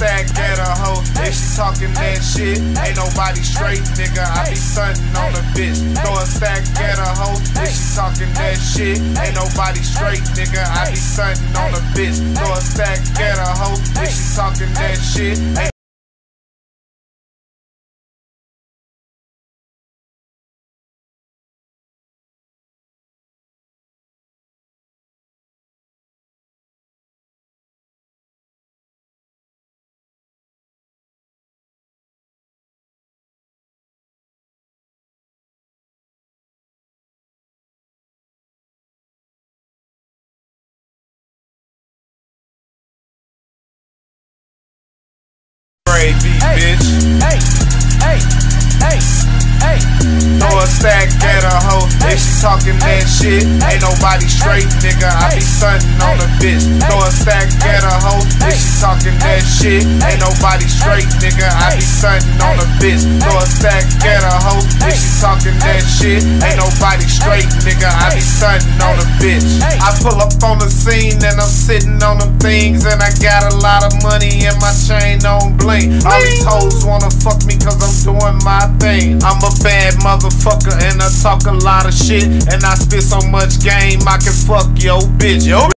stack at a hoe, if she talking that shit, ain't nobody straight, nigga. I be stunting on a bitch. Throw a stack at a hoe, if she talking that shit, ain't nobody straight, nigga. I be stunting on a bitch. Throw a stack at a hoe, if she talking that shit, ain't bitch. Throw a stack at a hoe, if she talking that shit, ain't nobody straight, nigga. I be stunting on a bitch. Throw a stack at a hoe, if she talking that shit, ain't nobody straight, nigga. I be stunting on a bitch. Throw a stack at a hoe, if she talking that shit, ain't nobody straight, nigga. I be stunting on a bitch. I pull up on the scene and I'm sitting on them things, and I got a lot of money and my chain on bling. All these hoes wanna fuck me cause I'm doing my thing. I'm a bad motherfucker and I talk a lot of shit, and I spit so much game I can fuck your bitch.